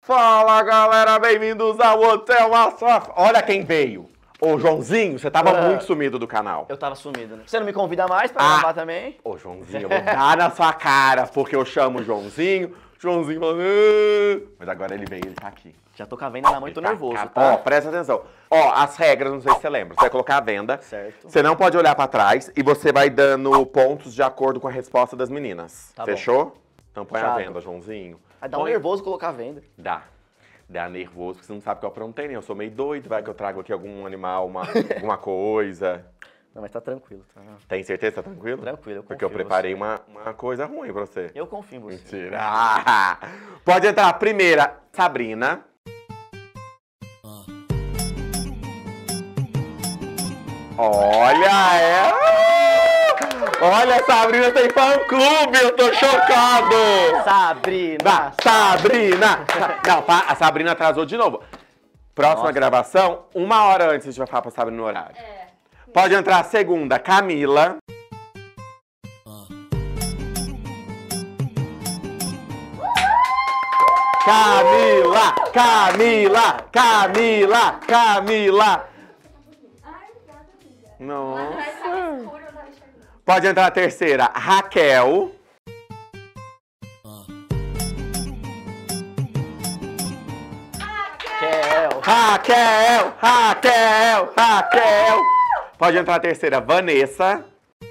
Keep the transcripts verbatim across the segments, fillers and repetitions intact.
Fala, galera, bem-vindos ao Hotel Massaf. Olha quem veio. Ô, Joãozinho, você tava uh, muito sumido do canal. Eu tava sumido, né? Você não me convida mais pra ah. gravar também? Ô, Joãozinho, eu vou dar na sua cara, porque eu chamo o Joãozinho, Joãozinho fala... Ah. Mas agora ele vem, ele tá aqui. Já tô com a venda na mão e tô tá, nervoso, tá? tá? Ó, presta atenção. Ó, as regras, não sei se você lembra. Você vai colocar a venda. Certo. Você não pode olhar pra trás e você vai dando pontos de acordo com a resposta das meninas. Tá. Fechou? Bom. Então põe Chato. a venda, Joãozinho. Vai dar põe... um nervoso colocar a venda. Dá. Dá nervoso, porque você não sabe que eu aprontei, né? Eu sou meio doido, vai que eu trago aqui algum animal, uma, alguma coisa. Não, mas tá tranquilo, tá? Tem certeza que tá tranquilo? Tranquilo, eu Porque eu preparei uma, uma coisa ruim pra você. Eu confio em você. Mentira. Ah, pode entrar a primeira, Sabrina. Ah. Olha ela! Olha, a Sabrina tem fã-clube, eu tô chocado! Sabrina! Sabrina! Não, a Sabrina atrasou de novo. Próxima Nossa. gravação, uma hora antes a gente vai falar pra Sabrina no horário. É. Pode entrar a segunda, Camila. Camila! Camila! Camila! Camila! Nossa! Pode entrar a terceira, Raquel. Raquel. Raquel, Raquel, Raquel. Pode entrar a terceira, Vanessa.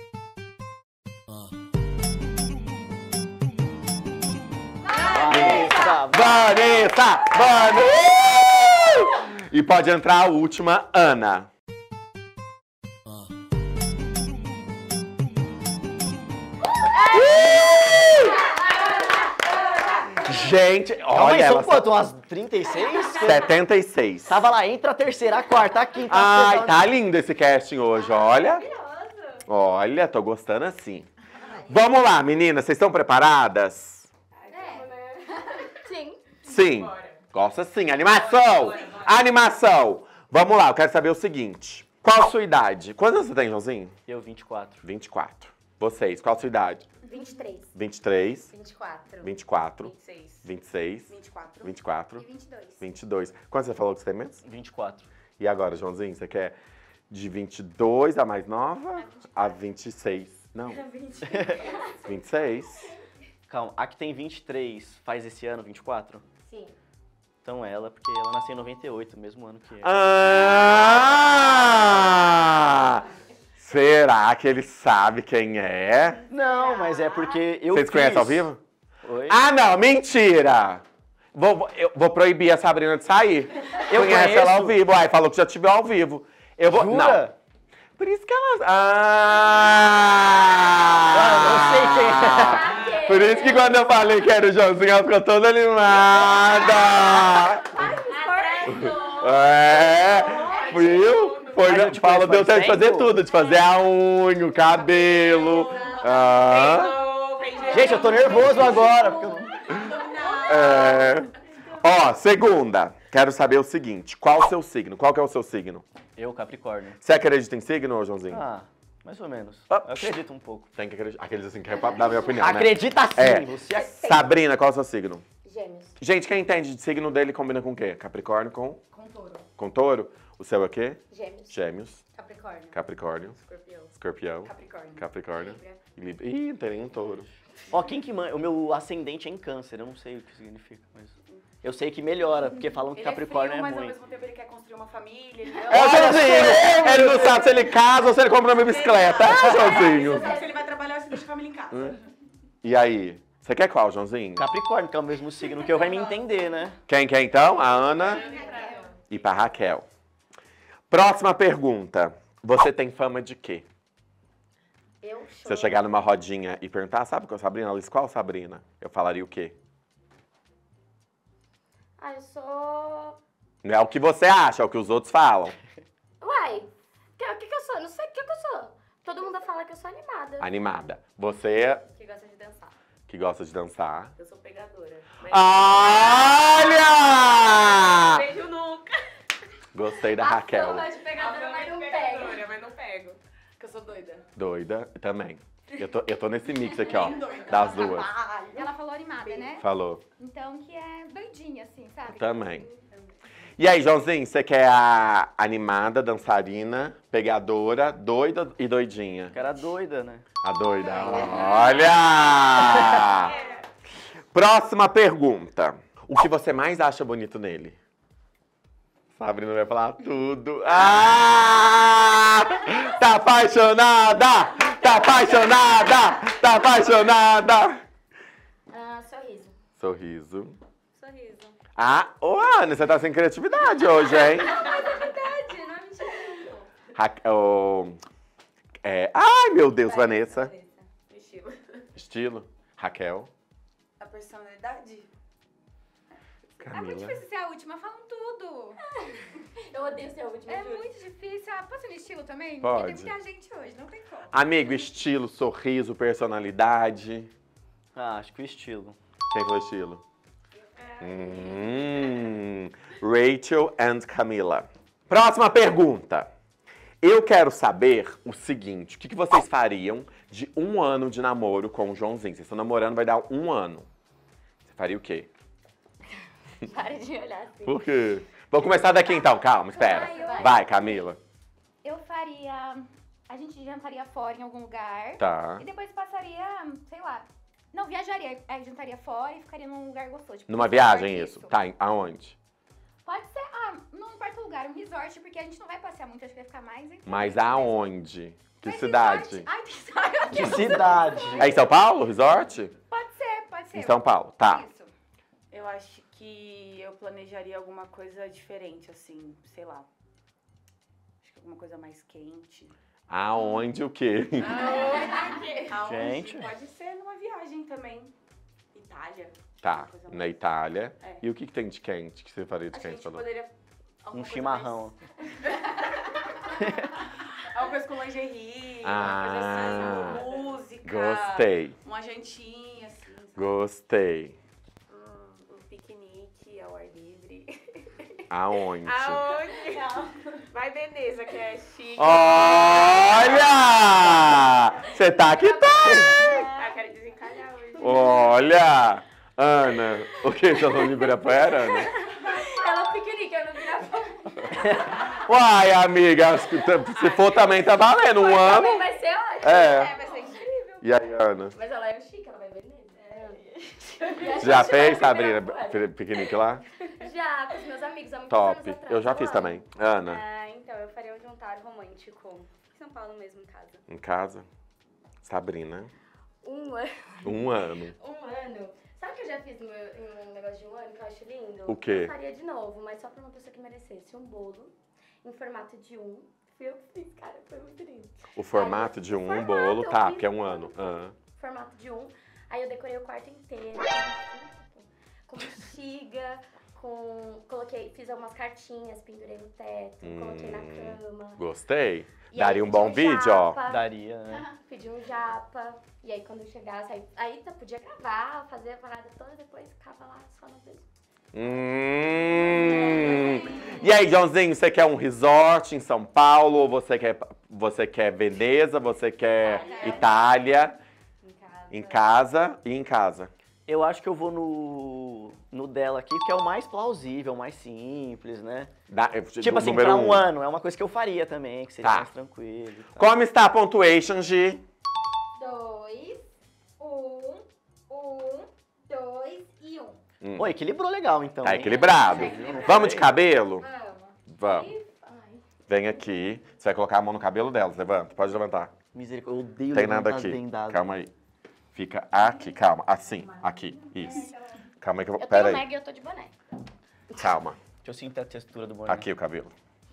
Vanessa, Vanessa, Vanessa. E pode entrar a última, Ana. Gente, olha ela... São quanto? Umas trinta e seis? setenta e seis. Tava lá, entra a terceira, a quarta, a quinta. Ai, tá lindo esse casting hoje, olha. Olha, tô gostando assim. Vamos lá, meninas, vocês estão preparadas? É. Sim. Sim. Gosta sim. Animação! Animação! Vamos lá, eu quero saber o seguinte. Qual a sua idade? Quantos você tem, Joãozinho? Eu, vinte e quatro. vinte e quatro. Vocês, qual a sua idade? vinte e três. vinte e três. vinte e quatro. vinte e quatro. vinte e seis. vinte e seis. vinte e quatro. vinte e quatro. E vinte e dois. vinte e dois. Quanto você falou que você tem mesmo? vinte e quatro. E agora, Joãozinho, você quer de vinte e dois, a mais nova, a vinte e seis? Não. vinte e seis. Calma, a que tem vinte e três faz esse ano vinte e quatro? Sim. Então ela, porque ela nasceu em noventa e oito, mesmo ano que... Ah! Será que ele sabe quem é? Não, mas é porque eu Vocês fiz... conhecem ao vivo? Oi? Ah, não, mentira! Vou, eu vou proibir a Sabrina de sair. Eu Conhece conheço. ela ao vivo. Ai, falou que já tive ao vivo. Eu vou... Jura? Não. Por isso que ela... Ah! Ah! Não sei quem é. Por isso que quando eu falei que era o Joãozinho, ela ficou toda animada. É, viu? Foi, Paulo deu tempo de fazer tudo, de fazer a unha, o cabelo. Ah. Gente, eu tô nervoso agora. Porque eu não... É. Ó, segunda. Quero saber o seguinte. Qual o seu signo? Qual que é o seu signo? Eu, Capricórnio. Você acredita em signo, Joãozinho? Ah, mais ou menos. Ah. Eu acredito um pouco. Tem que acreditar. Aqueles assim que é pra dar a minha opinião, Acredita né? sim. É. Você é... Sabrina, qual é o seu signo? Gêmeos. Gente, quem entende de signo dele combina com o quê? Capricórnio com? Com touro. Com touro? O seu é o quê? Gêmeos. Gêmeos. Capricórnio. Capricórnio. Escorpião. Escorpião. Capricórnio. Capricórnio. Libra. E Libra. Ih, não tem nenhum touro. Ó, quem que manda? O meu ascendente é em câncer, eu não sei o que significa, mas... Eu sei que melhora, porque falam que Ele Capricórnio é, frio, é mas ruim. ao mesmo tempo ele quer construir uma família. Ele É o Joãozinho! Ele não sabe se ele casa ou se ele compra uma bicicleta. É o Joãozinho! Se ele vai trabalhar, você deixa a família em casa. Hum. E aí? Você quer qual, Joãozinho? Capricórnio, que é o mesmo signo que eu, vai me entender, né? Quem quer então? A Ana e pra Raquel. Próxima pergunta. Você tem fama de quê? Eu Se choro. eu chegar numa rodinha e perguntar, sabe qual é a Sabrina? Ela disse, qual Sabrina? Eu falaria o quê? Ah, eu sou... Não é o que você acha, é o que os outros falam. Uai, o que, que, que eu sou? Não sei o que, que eu sou. Todo mundo fala que eu sou animada. Animada. Você Que gosta de dançar. que gosta de dançar. Eu sou pegadora. Mas... Olha! Beijo nunca. Gostei da A Raquel. fama de pegadora, mas não pega. Mas não pego. Porque eu sou doida. Doida também. Eu tô, eu tô nesse mix aqui, ó, das duas. Ela falou animada, né? Falou. Então que é doidinha, assim, sabe? Também. E aí, Joãozinho, você quer a animada, dançarina, pegadora, doida e doidinha? Que era doida, né? A doida. Olha! Próxima pergunta. O que você mais acha bonito nele? Sabrina vai falar tudo. Ah! Tá apaixonada! Tá apaixonada! Tá apaixonada! Ah, sorriso. Sorriso. Sorriso. Ah, ô Ana, você tá sem criatividade hoje, hein? Mas é verdade, não é mentira. Ra oh, é, ai, meu Deus, Vanessa. Estilo. Estilo. Raquel. A personalidade? É muito Camila. difícil ser a última, falam tudo. Eu odeio ser a última. É juro. muito difícil. Ah, posso ir no estilo também? Pode. Porque tem muita gente hoje, não tem como. Amigo, estilo, sorriso, personalidade. Ah, acho que o estilo. Quem foi estilo? Hum, Rachel and Camila. Próxima pergunta. Eu quero saber o seguinte: o que, que vocês fariam de um ano de namoro com o Joãozinho? Vocês estão namorando, vai dar um ano. Você faria o quê? Para de olhar assim. Por quê? Vamos começar daqui então, calma, espera. Vai, vai. Vai, Camila. Eu faria... A gente jantaria fora em algum lugar. Tá. E depois passaria, sei lá... Não, viajaria. Aí jantaria fora e ficaria num lugar gostoso. Tipo, Numa um viagem, resort, isso. Tá, em- aonde? Pode ser, ah, não importa o lugar, um resort, porque a gente não vai passear muito, acho que vai ficar mais... entre Mas a gente mesmo. aonde? Que Mas cidade? resort- Ai, tem cidade. Que cidade? É em São Paulo, resort? Pode ser, pode ser. Em São Paulo, tá. Isso. Eu acho que eu planejaria alguma coisa diferente, assim, sei lá. Acho que alguma coisa mais quente. Aonde o quê? Aonde? Gente. Pode ser numa viagem também. Itália. Tá, Uma coisa na mais- Itália. É. E o que, que tem de quente que você faria de Acho que a quente? gente Falou? poderia... alguma Um coisa chimarrão. mais- Alguma coisa com lingerie, Ah, uma coisa assim, música. Gostei, Uma jantinha, assim. sabe? gostei. Um, um piquenique ao ar livre. Aonde? Aonde? Vai Veneza, que é chique. Olha! Você tá que tá! Ah, quero desencalhar hoje. Olha! Ana, o que? Você não libera pra ela, Ana? Ela piquenique, eu não vira Uai, amiga, acho que tá- se for também tá valendo. Um ano. Também vai ser ótimo. É. vai ser incrível. E aí, Ana? Mas ela é chique, ela vai ver nele. Já fez, Sabrina, pi- piquenique lá? Já, com os meus amigos há muitos Top. anos atrás. Eu já fiz amo. também. Ana, Ah, então, eu faria um jantar romântico. Em São Paulo mesmo, em casa. em casa? Sabrina, Um ano. um ano. Um ano. Sabe o que eu já fiz no meu, em um negócio de um ano que eu acho lindo? O quê? Eu faria de novo, mas só pra uma pessoa que merecesse. Um bolo em formato de um. Fui eu que fiz, cara. Foi muito lindo. O formato de um Formato, bolo, eu tá, fiz porque é um um ano. Ah. Formato de um. Aí eu decorei o quarto inteiro. Com bexiga, com... Coloquei, fiz algumas cartinhas, pendurei no teto, coloquei na Hum. cama. Gostei. E aí Daria um pedi bom vídeo, ó. japa. Daria, né? Pedi um japa. E aí quando eu chegasse, aí, aí tá, podia gravar, fazer a parada toda, depois ficava lá só no beijo. Hum. E aí, Joãozinho, você quer um resort em São Paulo? Ou você quer, você quer Veneza? Você quer Itália? Em casa. Em casa e em casa. Eu acho que eu vou no, no dela aqui, que é o mais plausível, o mais simples, né? Da- Tipo assim, número pra um ano, é uma coisa que eu faria também, que seria Tá. mais tranquilo. e tal. Como está a pontuation, Gi? Dois, um, um, dois e um. Hum. Pô, equilibrou legal, então. Tá hein? equilibrado. Vamos de cabelo? Vamos. Vamos. Ai, Vem aqui. Você vai colocar a mão no cabelo delas. Levanta. Pode levantar. Misericórdia, eu odeio Tem nada levantar aqui. dendado. Calma aí. Fica aqui. Calma. Assim. Aqui. Isso. Calma aí que eu vou... eu Pera tenho aí. Meg e eu tô de boné. Calma. Deixa eu sentir a textura do boné. Aqui o cabelo.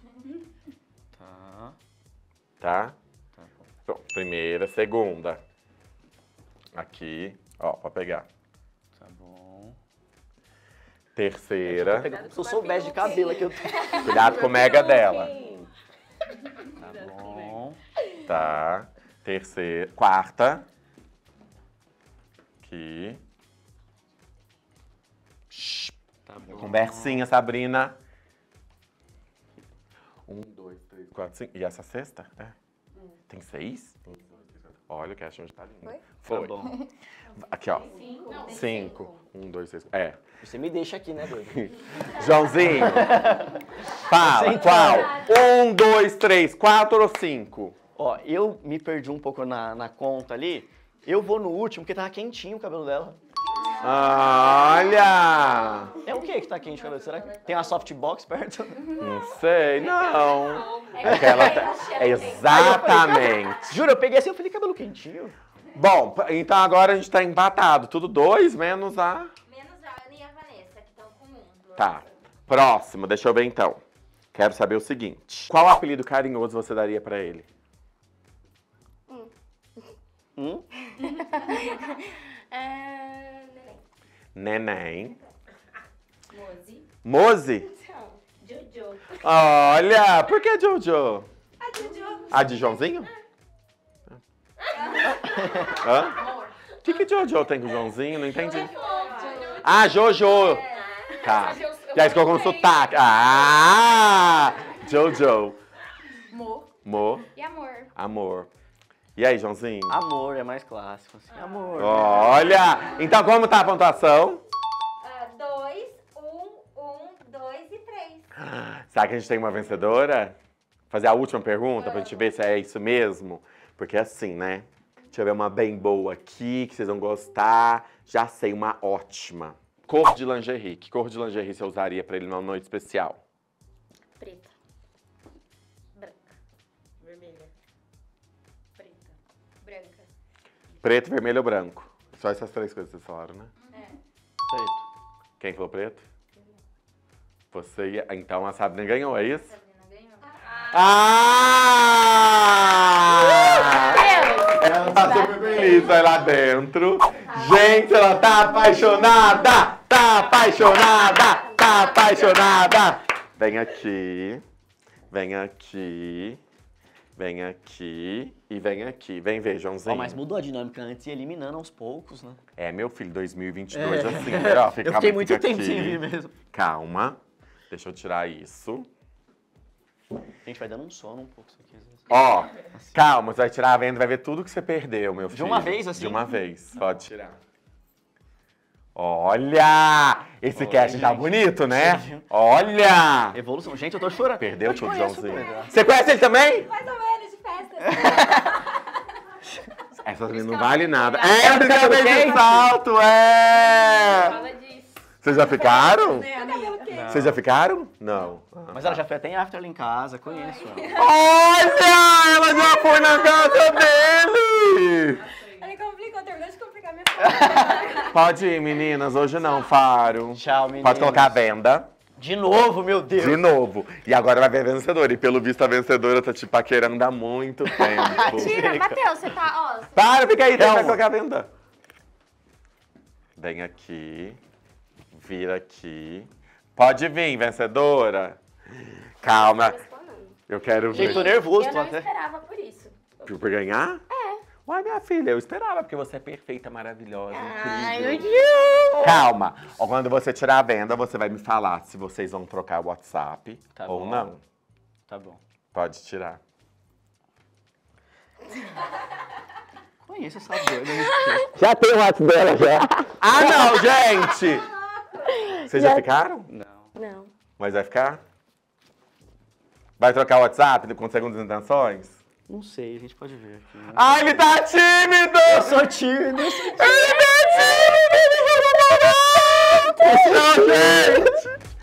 Tá. Tá? Tá bom. Então, primeira, segunda. Aqui. Ó, pra pegar. Tá bom. Terceira. Se eu soubesse de cabelo aqui, eu... Cuidado com o mega dela. Tá bom. Tá. Terceira. Quarta. Aqui. Shhh. Tá bom. Conversinha, Sabrina. Um, dois, três, quatro, cinco. E essa sexta? É. Tem seis? Um, dois, três, quatro. Olha o casting tá lindo. Foi? Foi. Tá bom. Aqui, ó. Cinco. Cinco. Um, dois, três. É. Você me deixa aqui, né, doido? Joãozinho, fala, Você qual? Um, dois, três, quatro ou cinco? Ó, eu me perdi um pouco na, na conta ali. Eu vou no último, porque tava quentinho o cabelo dela. Olha! É o que que tá quente o cabelo? Será que tem uma softbox perto? Não sei, não. É que ela tá- é exatamente. Juro, eu peguei assim e falei, cabelo quentinho. Bom, p- então agora a gente tá empatado. Tudo dois, menos a... Menos a Ana e a Vanessa, que estão com um. Tá. Próximo, deixa eu ver então. Quero saber o seguinte. Qual apelido carinhoso você daria pra ele? Hum? Ah, neném. Neném. Mozi. Mozi? Não. Jojo. Olha, por que Jojo? A Jojo. A de Joãozinho? Hã? O que que Jojo tem com o Joãozinho? Não entendi. Ah, Jojo. Tá. E aí ficou com sotaque. Ah! Jojo. Mo Mo. e amor. Amor. E aí, Joãozinho? Amor, é mais clássico, assim. Amor. Olha! Então como tá a pontuação? Ah, dois, um, um, dois e três. Será que a gente tem uma vencedora? Fazer a última pergunta pra gente ver se é isso mesmo? Porque assim, né? Deixa eu ver uma bem boa aqui, que vocês vão gostar. Já sei, uma ótima. Cor de lingerie. Que cor de lingerie você usaria pra ele numa noite especial? Preta. Branca. Vermelha. Preta. Branca. Preto, vermelho ou branco? Só essas três coisas que vocês falaram, né? Preto. Quem falou preto? Você ia... Então a Sabrina ganhou, é isso? Sabrina ganhou. Ah! Ela tá super feliz, vai lá dentro. Gente, ela tá apaixonada! Tá apaixonada! Tá apaixonada! Vem aqui. Vem aqui. Vem aqui. E vem aqui. Vem ver, Joãozinho. Ó, mas mudou a dinâmica antes e eliminando aos poucos, né? É, meu filho, dois mil e vinte e dois, assim, né? Ó, fica- Eu fiquei fica muito tempo aqui. sem vir mesmo. Calma. Deixa eu tirar isso. Gente, vai dando um sono um pouco isso aqui. às vezes. Ó, calma, você vai tirar a venda e vai ver tudo que você perdeu, meu filho. uma vez, assim? De uma vez. Pode tirar. Olha! Esse Oi, casting tá gente. bonito, né? Sim. Olha! Evolução. Gente, eu tô chorando. Perdeu Eu te tudo, conheço, Joãozinho. doida. Você conhece ele também? Mais ou menos de festa. Essa também não vale nada. ela É, porque ela veio de salto, é! Fala disso. Vocês já ficaram? Cabelo quente. Vocês já ficaram? Não. Ah, Mas ela já foi até em after lá em casa, conheço ela. Olha! Ela já foi na casa dele! Ele complicou, terminou de complicar minha foto. Pode ir, meninas. Hoje não, Faro. Tchau, meninas. Pode colocar a venda. De novo, meu Deus. De novo. E agora vai ver a vencedora. E pelo visto a vencedora tá te paquerando há muito tempo. Tira, Matheus, você tá, ó. Para, fica aí, deixa Calma. eu colocar a venda. Vem aqui. Vira aqui. Pode vir, vencedora. Calma. Eu quero Gente, tô ver. nervoso, Eu tô não até. esperava por isso. Por por ganhar? É. Uai, minha filha, eu esperava, porque você é perfeita, maravilhosa, Ai, incrível. meu Deus. Calma. Ó, quando você tirar a venda, você vai me falar se vocês vão trocar o WhatsApp Tá ou bom. não. Tá bom. Pode tirar. Conheço essa doida. né? Já tem o WhatsApp dela, já. Ah, não, gente! Vocês já ficaram? Não. Não. Mas vai ficar? Vai trocar o WhatsApp com segundas intenções? Não sei, a gente pode ver aqui. Né? Ah, ele tá tímido! Eu sou tímido, eu sou tímido. Ele tá tímido! Ele jogou barato! Tchau, gente!